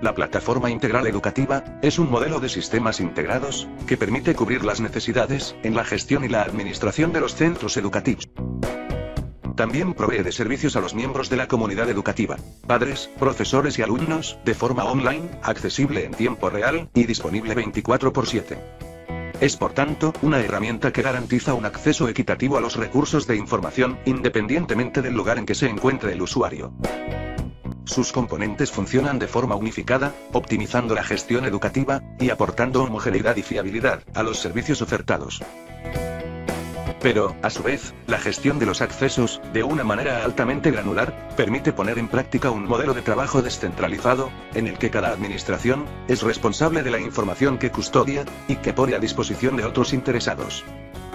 La Plataforma Integral Educativa es un modelo de sistemas integrados que permite cubrir las necesidades en la gestión y la administración de los centros educativos. También provee de servicios a los miembros de la comunidad educativa, padres, profesores y alumnos, de forma online, accesible en tiempo real y disponible 24/7. Es por tanto, una herramienta que garantiza un acceso equitativo a los recursos de información, independientemente del lugar en que se encuentre el usuario. Sus componentes funcionan de forma unificada, optimizando la gestión educativa y aportando homogeneidad y fiabilidad a los servicios ofertados. Pero, a su vez, la gestión de los accesos, de una manera altamente granular, permite poner en práctica un modelo de trabajo descentralizado, en el que cada administración es responsable de la información que custodia y que pone a disposición de otros interesados.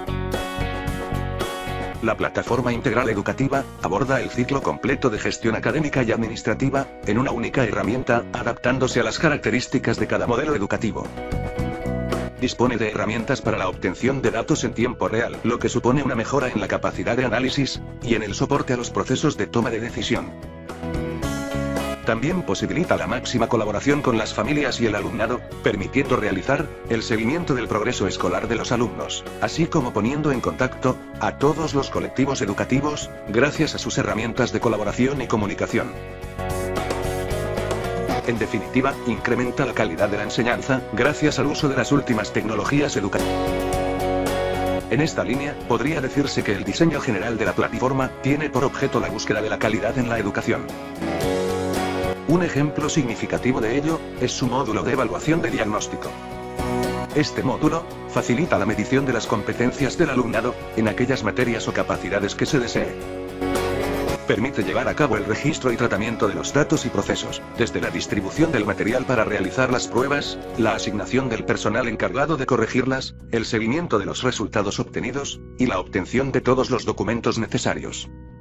La Plataforma Integral Educativa aborda el ciclo completo de gestión académica y administrativa, en una única herramienta, adaptándose a las características de cada modelo educativo. Dispone de herramientas para la obtención de datos en tiempo real, lo que supone una mejora en la capacidad de análisis y en el soporte a los procesos de toma de decisión. También posibilita la máxima colaboración con las familias y el alumnado, permitiendo realizar el seguimiento del progreso escolar de los alumnos, así como poniendo en contacto a todos los colectivos educativos, gracias a sus herramientas de colaboración y comunicación. En definitiva, incrementa la calidad de la enseñanza, gracias al uso de las últimas tecnologías educativas. En esta línea, podría decirse que el diseño general de la plataforma tiene por objeto la búsqueda de la calidad en la educación. Un ejemplo significativo de ello es su módulo de evaluación de diagnóstico. Este módulo facilita la medición de las competencias del alumnado en aquellas materias o capacidades que se desee. Permite llevar a cabo el registro y tratamiento de los datos y procesos, desde la distribución del material para realizar las pruebas, la asignación del personal encargado de corregirlas, el seguimiento de los resultados obtenidos, y la obtención de todos los documentos necesarios.